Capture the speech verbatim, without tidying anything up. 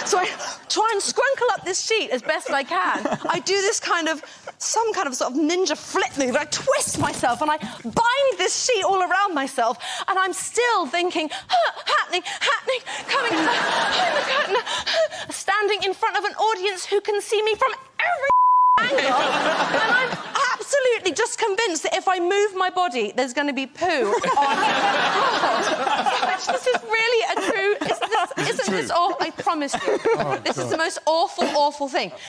So I try and scrunkle up this sheet as best I can. I do this kind of, some kind of sort of ninja flip move. I twist myself and I bind this sheet all around myself, and I'm still thinking, huh, happening, happening, coming behind the curtain, standing in front of an audience who can see me from every angle, and I'm absolutely just convinced that if I move my body, there's going to be poo on the floor. This is really a true... Isn't this, isn't this awful? I promise you. Oh, this God. is the most awful, awful thing.